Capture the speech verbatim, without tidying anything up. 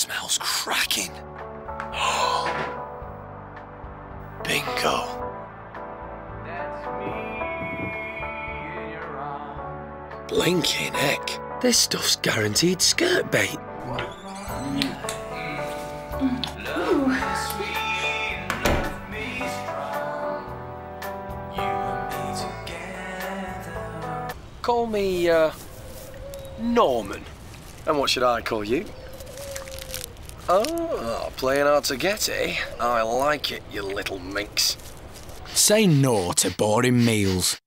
smells cracking. Bingo. Blinking heck. This stuff's guaranteed skirt bait. Call me, uh, Norman. And what should I call you? Oh, playing hard to get, eh? I like it, you little minx. Say no to boring meals.